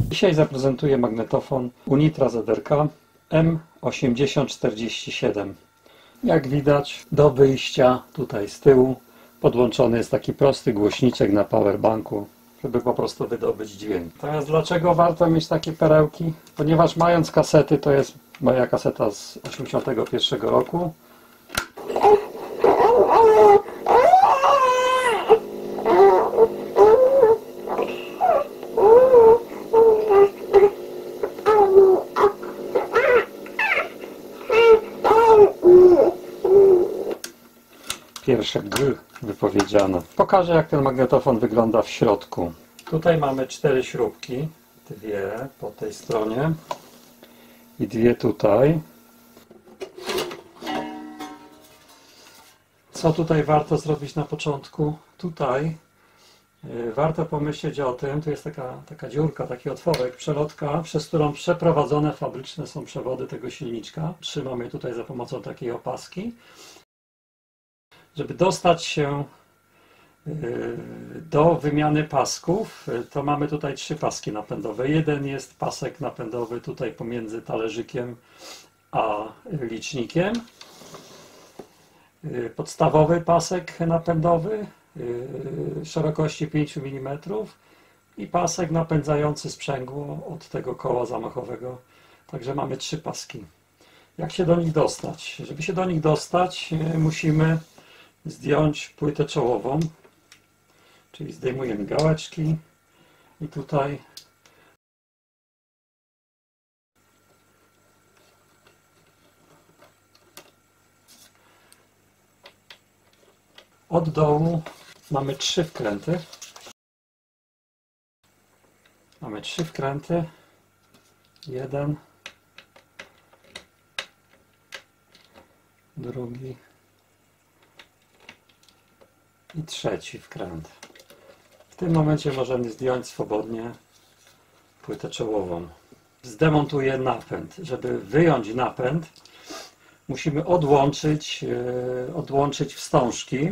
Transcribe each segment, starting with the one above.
Dzisiaj zaprezentuję magnetofon Unitra ZR-K M8047. Jak widać, do wyjścia tutaj z tyłu podłączony jest taki prosty głośniczek na powerbanku, żeby po prostu wydobyć dźwięk. Teraz dlaczego warto mieć takie perełki? Ponieważ mając kasety, to jest moja kaseta z 1981 roku. Pierwsze G wypowiedziano. Pokażę, jak ten magnetofon wygląda w środku. Tutaj mamy 4 śrubki. 2 po tej stronie i 2 tutaj. Co tutaj warto zrobić na początku? Tutaj warto pomyśleć o tym, tu jest taka dziurka, taki otworek, przelotka, przez którą przeprowadzone fabryczne są przewody tego silniczka. Trzymam je tutaj za pomocą takiej opaski. Żeby dostać się do wymiany pasków, to mamy tutaj 3 paski napędowe. Jeden jest pasek napędowy tutaj pomiędzy talerzykiem a licznikiem. Podstawowy pasek napędowy szerokości 5 mm i pasek napędzający sprzęgło od tego koła zamachowego. Także mamy 3 paski. Jak się do nich dostać? Żeby się do nich dostać, musimy zdjąć płytę czołową, czyli zdejmujemy gałeczki i tutaj od dołu mamy 3 wkręty. Mamy 3 wkręty. Jeden, drugi i 3 wkręt. W tym momencie możemy zdjąć swobodnie płytę czołową. Zdemontuję napęd. Żeby wyjąć napęd, musimy odłączyć wstążki.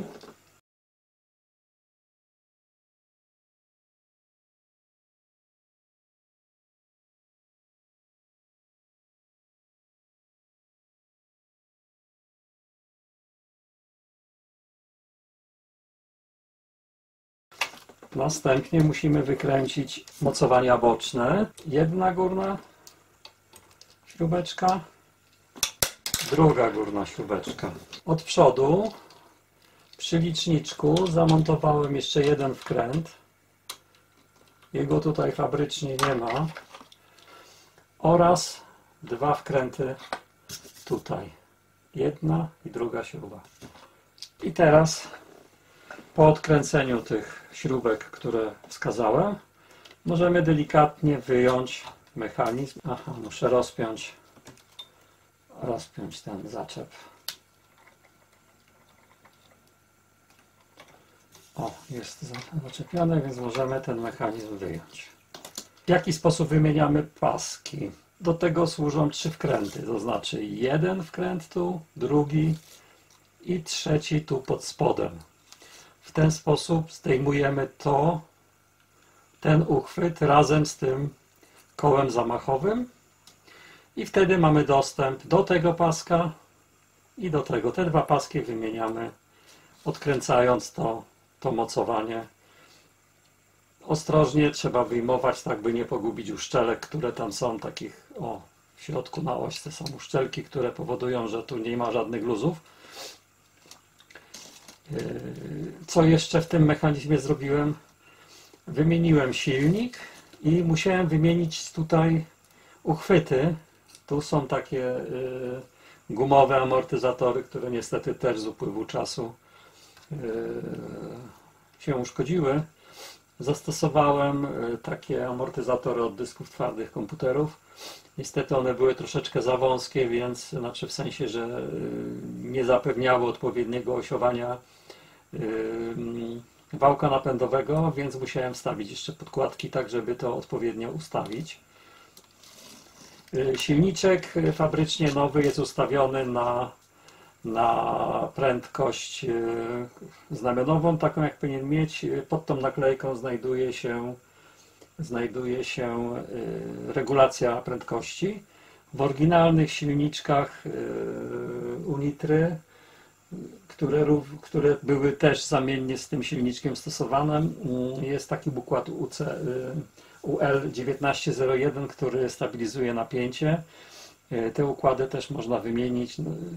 Następnie musimy wykręcić mocowania boczne. Jedna górna śrubeczka, druga górna śrubeczka. Od przodu przy liczniczku zamontowałem jeszcze jeden wkręt. Jego tutaj fabrycznie nie ma. Oraz 2 wkręty tutaj. Jedna i druga śruba. I teraz po odkręceniu tych śrubek, które wskazałem, możemy delikatnie wyjąć mechanizm. Aha, muszę rozpiąć ten zaczep. O, jest zaczepiony, więc możemy ten mechanizm wyjąć. W jaki sposób wymieniamy paski? Do tego służą 3 wkręty, to znaczy jeden wkręt tu, drugi i 3 tu pod spodem. W ten sposób zdejmujemy ten uchwyt razem z tym kołem zamachowym i wtedy mamy dostęp do tego paska i do tego. Te 2 paski wymieniamy, odkręcając to mocowanie. Ostrożnie trzeba wyjmować, tak by nie pogubić uszczelek, które tam są, takich, w środku na ośce są uszczelki, które powodują, że tu nie ma żadnych luzów. Co jeszcze w tym mechanizmie zrobiłem? Wymieniłem silnik i musiałem wymienić tutaj uchwyty. Tu są takie gumowe amortyzatory, które niestety też z upływu czasu się uszkodziły. Zastosowałem takie amortyzatory od dysków twardych komputerów. Niestety one były troszeczkę za wąskie, więc w sensie, że nie zapewniały odpowiedniego osiowania wałka napędowego, więc musiałem wstawić jeszcze podkładki, tak żeby to odpowiednio ustawić. Silniczek fabrycznie nowy jest ustawiony na prędkość znamionową, taką jak powinien mieć. Pod tą naklejką znajduje się znajduje się regulacja prędkości. W oryginalnych silniczkach Unitry, które były też zamiennie z tym silniczkiem stosowane, jest taki układ UL1901, który stabilizuje napięcie. Te układy też można wymienić.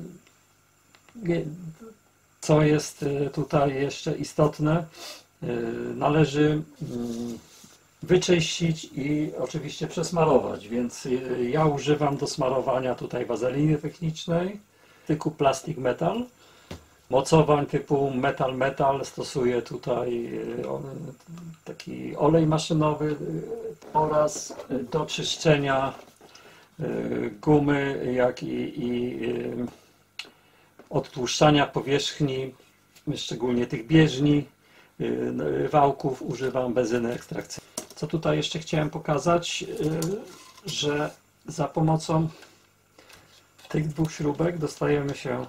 Co jest tutaj jeszcze istotne, należy wyczyścić i oczywiście przesmarować, więc ja używam do smarowania tutaj wazeliny technicznej typu plastic metal. Mocowań typu metal stosuję tutaj taki olej maszynowy oraz do czyszczenia gumy, jak i odtłuszczania powierzchni, szczególnie tych bieżni, wałków, używam benzyny ekstrakcyjnej. Co tutaj jeszcze chciałem pokazać, że za pomocą tych dwóch śrubek dostajemy się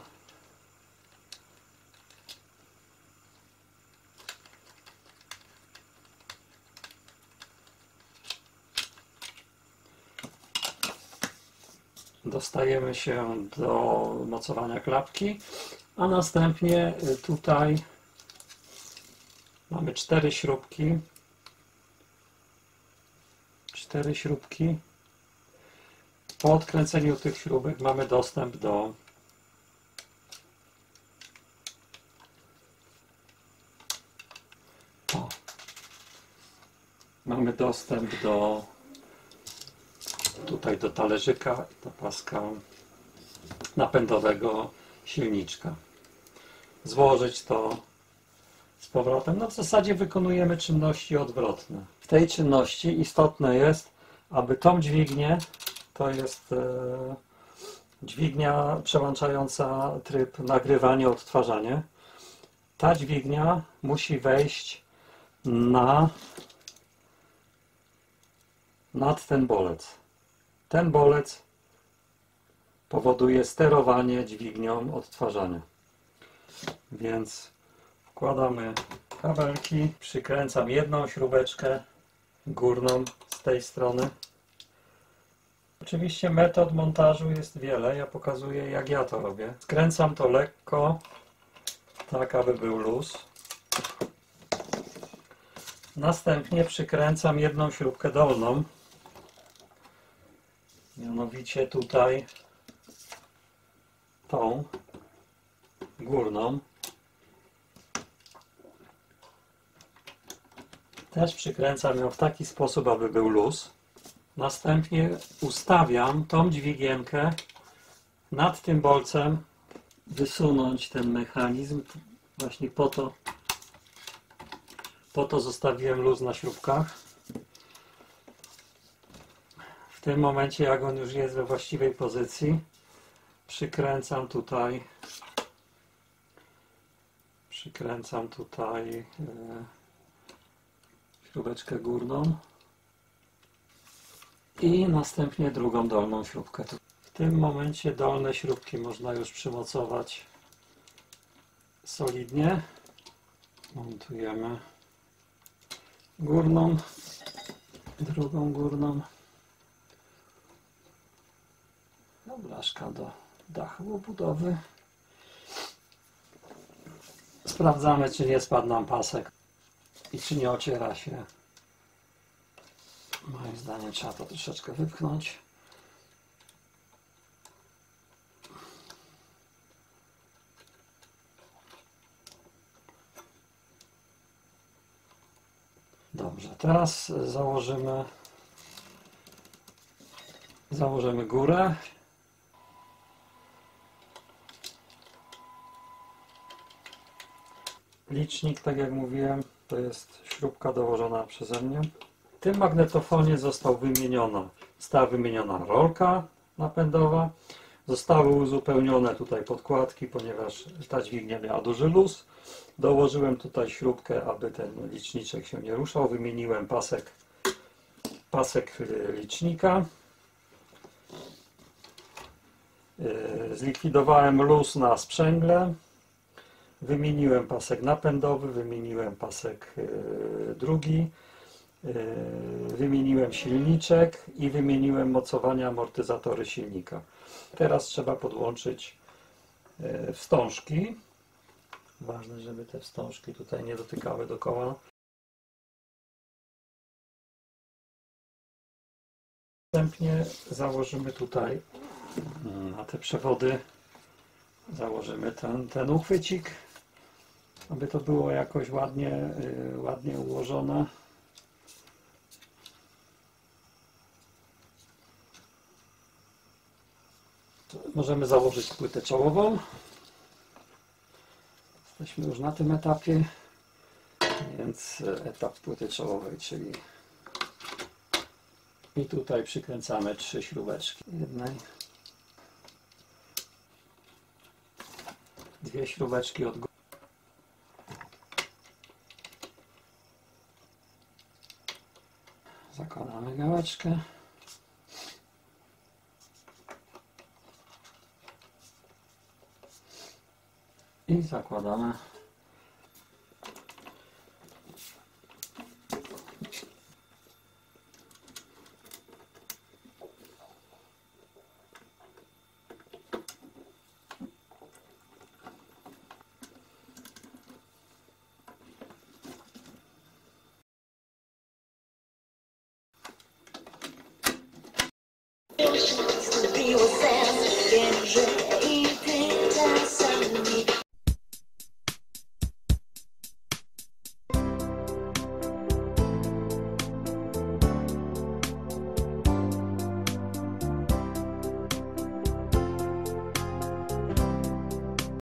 do mocowania klapki, a następnie tutaj mamy cztery śrubki. Po odkręceniu tych śrubek mamy dostęp do do talerzyka, do paska napędowego silniczka. Złożyć to z powrotem. No w zasadzie wykonujemy czynności odwrotne. W tej czynności istotne jest, aby tą dźwignię, to jest dźwignia przełączająca tryb nagrywanie, odtwarzanie. Ta dźwignia musi wejść nad ten bolec. Ten bolec powoduje sterowanie dźwignią odtwarzania. Więc wkładamy kabelki, przykręcam jedną śrubeczkę górną z tej strony. Oczywiście metod montażu jest wiele, ja pokazuję, jak ja to robię. Skręcam to lekko, tak aby był luz. Następnie przykręcam jedną śrubkę dolną, mianowicie tutaj tą górną. Też przykręcam ją w taki sposób, aby był luz. Następnie ustawiam tą dźwigienkę nad tym bolcem, wysunąć ten mechanizm. Właśnie po to zostawiłem luz na śrubkach. W tym momencie, jak on już jest we właściwej pozycji, przykręcam tutaj śrubeczkę górną i następnie drugą dolną śrubkę. W tym momencie dolne śrubki można już przymocować solidnie. Montujemy górną, drugą górną. Blaszka do dachu obudowy. Sprawdzamy, czy nie spadł nam pasek i czy nie ociera się. Moim zdaniem trzeba to troszeczkę wypchnąć. Dobrze, teraz założymy górę. Licznik, tak jak mówiłem, to jest śrubka dołożona przeze mnie. W tym magnetofonie została wymieniona rolka napędowa. Zostały uzupełnione tutaj podkładki, ponieważ ta dźwignia miała duży luz. Dołożyłem tutaj śrubkę, aby ten liczniczek się nie ruszał. Wymieniłem pasek licznika. Zlikwidowałem luz na sprzęgle. Wymieniłem pasek napędowy, wymieniłem pasek drugi. Wymieniłem silniczek i wymieniłem mocowania, amortyzatory silnika. Teraz trzeba podłączyć wstążki. Ważne, żeby te wstążki tutaj nie dotykały do koła. Następnie założymy tutaj na te przewody, założymy ten uchwycik, aby to było jakoś ładnie ułożone. Możemy założyć płytę czołową. Jesteśmy już na tym etapie, więc etap płyty czołowej, czyli i tutaj przykręcamy 3 śrubeczki. Jednej, 2 śrubeczki od góry. Zakładamy gałeczkę. I zakładamy Be yourself, get